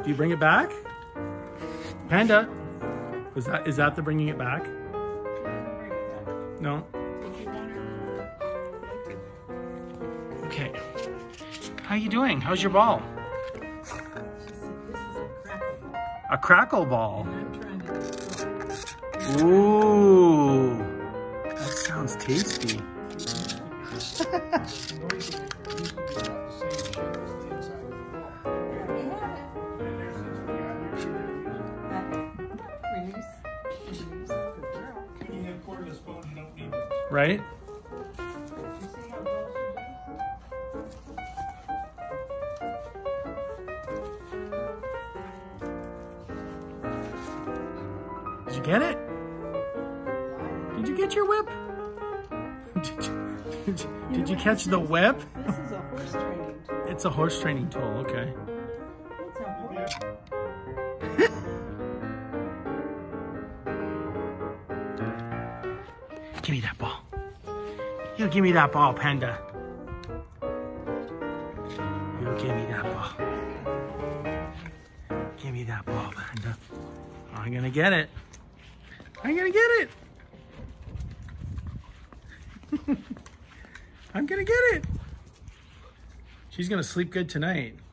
Do you bring it back? Panda, is that the bringing it back? No? Okay. How you doing? How's your ball? A crackle ball. Ooh, that sounds tasty. Right? Did you get it? Did you get your whip? Did you catch the whip? This is a horse training tool. It's a horse training tool, okay. It's a horse. Give me that ball. You give me that ball, Panda. You give me that ball. Give me that ball, Panda. I'm gonna get it. I'm gonna get it. I'm gonna get it. She's gonna sleep good tonight.